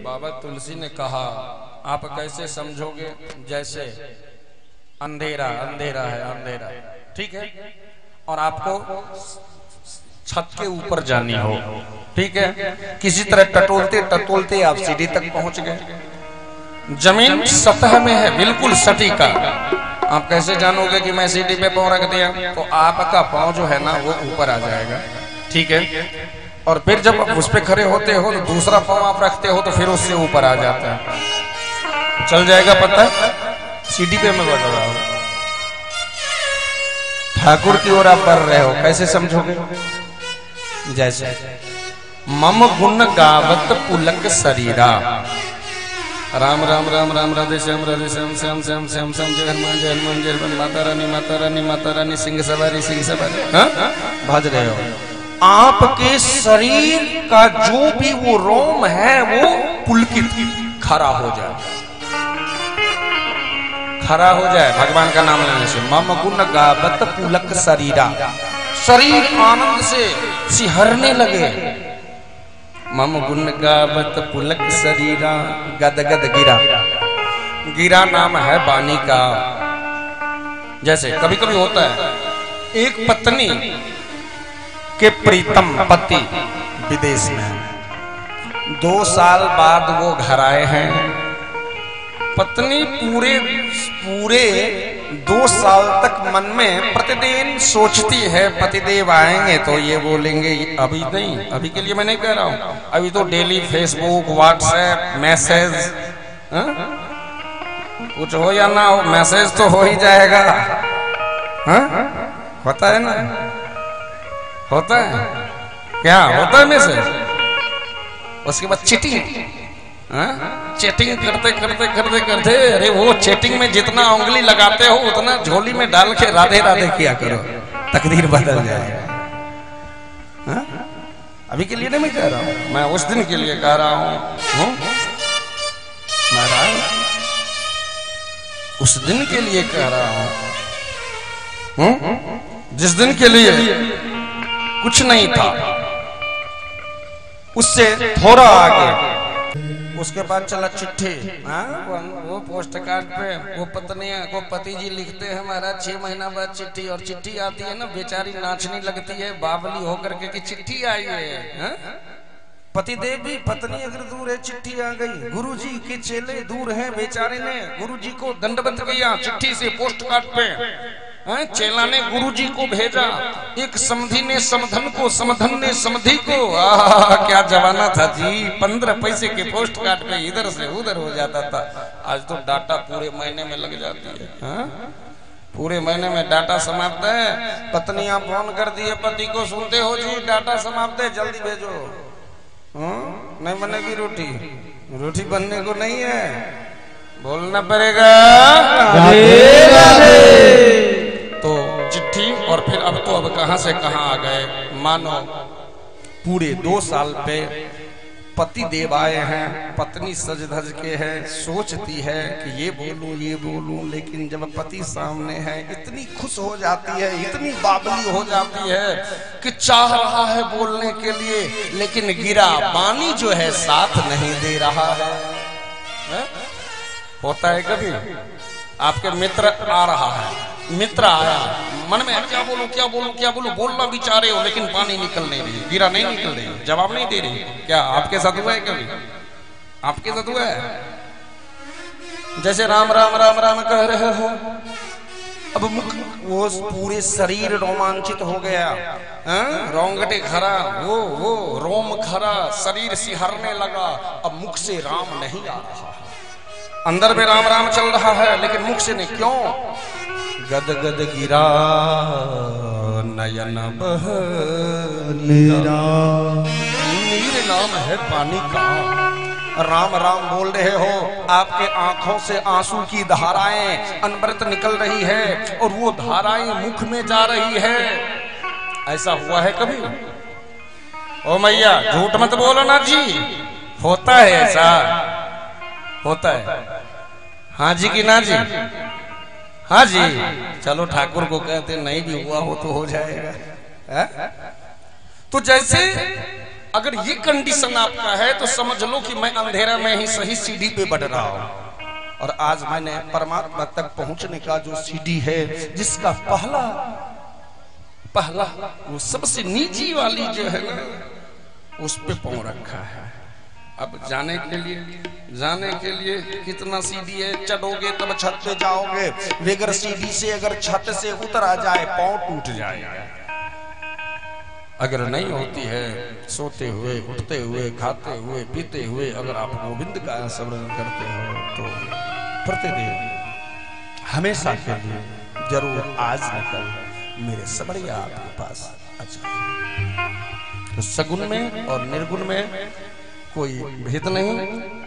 बाबा तुलसी ने कहा आप कैसे समझोगे, जैसे अंधेरा अंधेरा है, अंधेरा, ठीक है, और आपको छत के ऊपर जानी हो, ठीक है, किसी तरह टटोलते टटोलते आप सीढ़ी तक पहुंच गए, जमीन सतह में है, बिल्कुल सटीका, आप कैसे जानोगे कि मैं सीढ़ी पे पाँव रख दिया? तो आपका पाँव जो है ना वो ऊपर आ जाएगा, ठीक है, और फिर जब आप उस पे खड़े होते हो तो दूसरा पाँव आप रखते हो तो फिर उससे ऊपर आ जाता है, चल जाएगा पता है? सीढ़ी पे मैं बढ़ रहा हूं, ठाकुर की ओर आप बढ़ रहे हो, कैसे समझोगे? जैसे मम गुण गावत पुलक शरीरा, राम राम राम राम राधे श्याम श्याम श्याम श्याम श्याम, जय हनुमान जय हनुमान जय हनुमान, माता रानी माता रानी माता रानी, सिंह सवारी सिंह सवारी, भज रहे हो। आपके शरीर का जो भी वो रोम है वो पुलकित खरा हो जाए, खरा हो जाए भगवान का नाम लेने से। मम गुण गावत पुलक शरीरा, शरीर आनंद से सिहरने लगे। मम गुण गावत पुलक शरीरा, गद गद गिरा, गिरा नाम है वाणी का। जैसे कभी कभी होता है एक पत्नी के प्रीतम पति विदेश में 2 साल बाद वो घर आए हैं, पत्नी पूरे 2 साल तक मन में प्रतिदिन सोचती है पतिदेव आएंगे तो ये बोलेंगे, अभी नहीं, अभी के लिए मैं नहीं कह रहा हूं, अभी तो डेली फेसबुक व्हाट्सएप मैसेज, कुछ हो या ना हो मैसेज तो हो ही जाएगा, होता है ना, होता है क्या, होता है मैसेज, उसके बाद चीटिंग, चैटिंग करते करते करते करते, अरे वो चैटिंग में जितना उंगली लगाते हो उतना झोली में डाल के राधे राधे किया करो, तकदीर बदल जाएगा। अभी के लिए नहीं मैं कह रहा हूं, मैं उस दिन के लिए कह रहा हूं, महाराज उस दिन के लिए कह रहा हूं, जिस दिन के लिए कुछ नहीं था, उससे थोड़ा आगे उसके बाद चला चिट्ठी, वो पोस्ट कार्ड पे वो पत्नियां को पति जी लिखते हैं महाराज 6 महीना बाद चिट्ठी, और चिट्ठी आती है ना बेचारी नाचने लगती है बावली होकर के कि चिट्ठी आई है। पतिदेव भी, पत्नी अगर दूर है चिट्ठी आ गई, गुरुजी के चेले दूर हैं, बेचारे ने गुरुजी को दंडवत किया चिट्ठी से, पोस्ट कार्ड पे चेला ने गुरुजी को भेजा, एक समधी ने समधन को, समधन ने समधी को, क्या जमाना था जी, 15 पैसे के पोस्ट कार्ड पे इधर से उधर हो जाता था, आज तो डाटा पूरे महीने में लग जाती है, पूरे महीने में डाटा समाप्त है। पत्नियां फोन कर दिए पति को, सुनते हो जी डाटा समाप्त है, जल्दी भेजो, नहीं बनेगी रोटी, रोटी बनने को नहीं है, बोलना पड़ेगा तो चिट्ठी। और फिर अब तो अब कहां से कहां आ गए, मानो पूरे 2 साल पे पति देव आए हैं, पत्नी सज धज के है, सोचती है कि ये बोलूं, लेकिन जब पति सामने है इतनी खुश हो जाती है, इतनी बाबली हो जाती है कि चाह रहा है बोलने के लिए, लेकिन गिरा पानी जो है साथ नहीं दे रहा है। होता है कभी आपके मित्र आ रहा है, मित्र आया, मन में क्या बोलूं क्या बोलूं क्या बोलूं, बोलना भी चाह रहे हो लेकिन पानी निकल नहीं रही, गिरा नहीं निकल रही, जवाब नहीं दे रही, क्या आपके साथ हुआ है कभी? आपके साथ हुआ है? जैसे राम राम राम राम कह रहे हो, अब मुख, वो पूरे शरीर रोमांचित हो गया, रोंगटे खरा, वो रोम खरा, शरीर सिहरने लगा, अब मुख से राम नहीं आ रहा, अंदर में राम राम चल रहा है लेकिन मुख से नहीं, क्यों? गद गद गिरा नयन बह नीरा, नीर नाम है पानी का, राम राम बोल रहे हो, आपके आंखों से आंसू की धाराएं अनवरत निकल रही है और वो धाराएं मुख में जा रही है। ऐसा हुआ है कभी? ओ मैया झूठ मत बोलो ना जी, होता है ऐसा, होता है। हाँ जी कि ना जी? हाँ जी, चलो ठाकुर को कहते नहीं भी हुआ हो तो हो जाएगा। तो जैसे अगर ये कंडीशन आपका है तो समझ लो कि मैं अंधेरा में ही सही सीढ़ी पे बढ़ रहा हूं। और आज मैंने परमात्मा तक पहुंचने का जो सीढ़ी है, जिसका पहला वो सबसे नीची वाली जो है ना, उस पे पांव रखा है। अब जाने के लिए कितना सीढ़ी है, चढ़ोगे तब छत पे जाओगे। बगैर सीढ़ी से अगर छत से उतर आ जाए पांव टूट जाएगा। अगर नहीं होती है सोते हुए, उठते हुए, खाते हुए, पीते हुए, अगर आप गोविंद का स्मरण करते हो तो प्रतिदिन हमेशा के लिए जरूर आज न कल मेरे सबरिया आपके पास आ जाए। तो सगुन में और निर्गुण में कोई भेद नहीं।